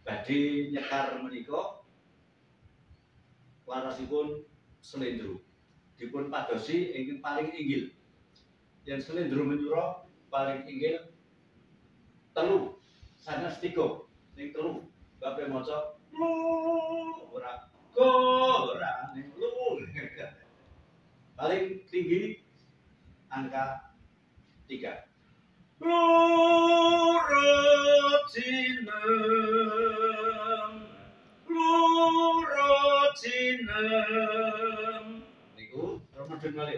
badhe nyekar menika larasipun Slendro dipun padosi ingkang paling inggil. Yen Slendro menyura paling inggil 3 sanes 3 ning 3 bape maca lu ora go ora ning lu. Paling tinggi angka 3. Lurocinem niku Ramadan malih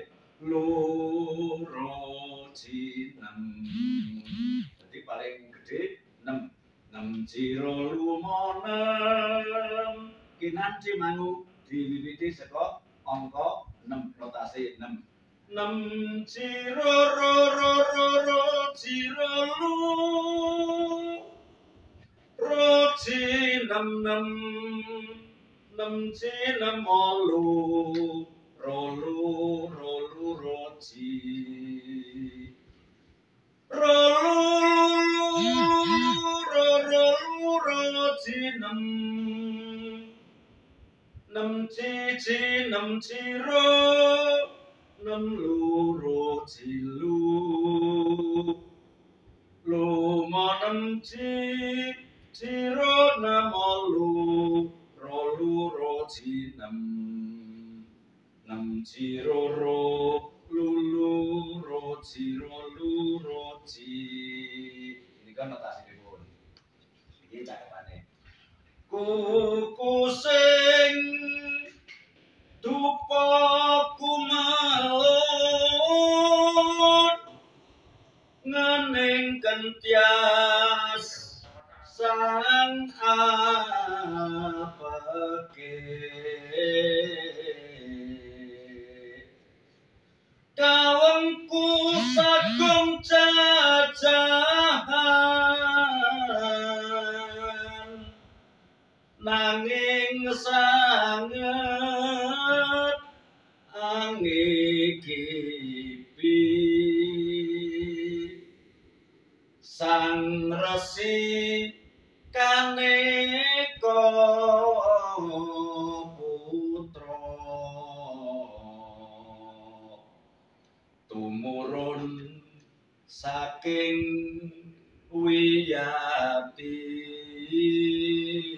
lurocinem. Jadi paling gede 6 ciro lumonem kinanti mangu diwiwiti saka angka 6 rotasi 6 ciro ro ciro lu roci 6 cinem olu rolu roci rolu roci 6 cici 6 ciro 6 loro cilu lumo 6 ciro 6 olu rolu roci 6 ciro ro lulu roci rolu roci. Ini kan notasinipun. Iki cakepane. Kuku sing dupa kumalon ngening kentias sang apeke kawengku sagung cacahan nanging sanget angikipi sang resi kaneka putra tumurun saking wiyati